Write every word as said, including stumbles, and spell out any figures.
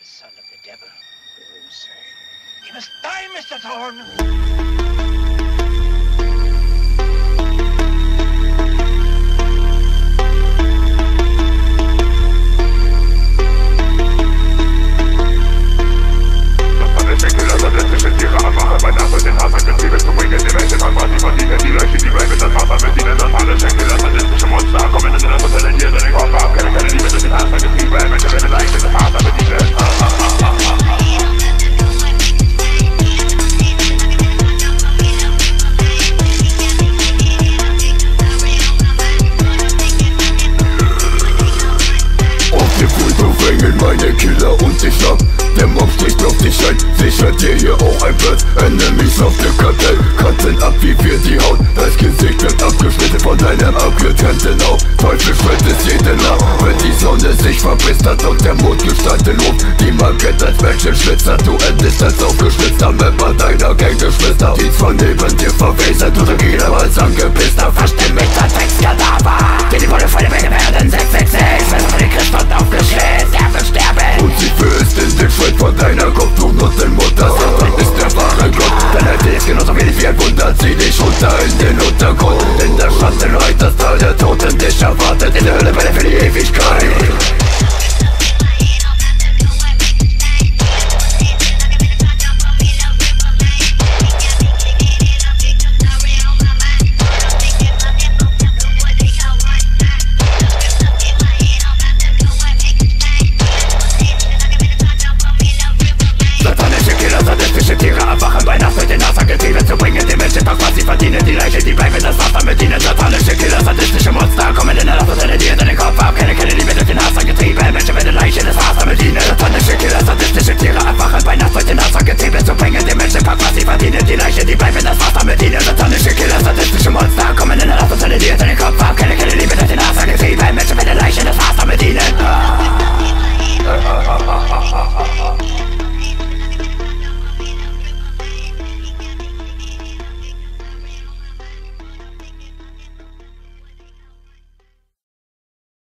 The son of the devil. He must die, Mister Thorne! Meine Killer und ich ab, der Mob sticht auf dich ein. Sicher dir hier auch ein Platz, Enemies auf dem Kartell. Cutten ab wie wir die Haut, das Gesicht wird abgeschnitten von deinem abgetrennten Auge. Teufel schwört es jeden nach, wenn die Sonne sich verbessert und der Mond gestaltet lobt. Die Markette als Menschenschlitzer, du endest als aufgeschlitzter Member deiner Ganggeschwister, die von neben dir verwesert oder jeder als angepisster verständigter Dreckskadaver. Denn die Wolle volle Menge werden sechs sechs sechs.